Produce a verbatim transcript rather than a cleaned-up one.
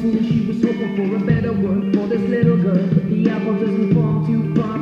soon as she was hoping for a better word for this little girl. But the apple doesn't fall too far